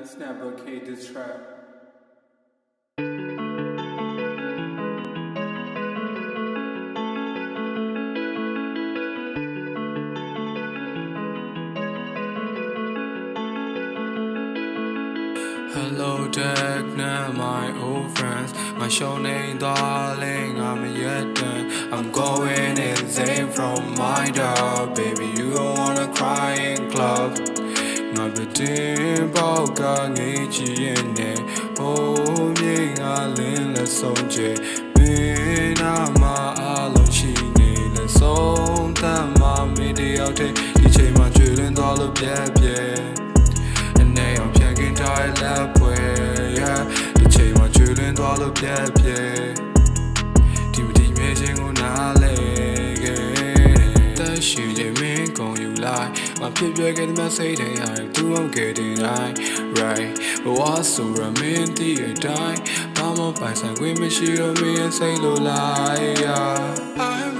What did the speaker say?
Snapper K this track. Hello, Jack, now my old friends. My show name, darling, I'm yet done. I'm going insane from my dog. Baby, you don't wanna cry in club. My between boga ngechi ene. Oh, me alin la sonje. Me na ma alo shine la son ta ma me de out te. Di chain ma chulin dalo bie bie. Lap way, yeah. The chain my children all up, yeah. Timothy Mason on a leg. That shit, they make on you lie. My people get my say they are too, I'm getting high, right? But what's so romantic, die? Mama, by some women, she on me and say, low lie, yeah.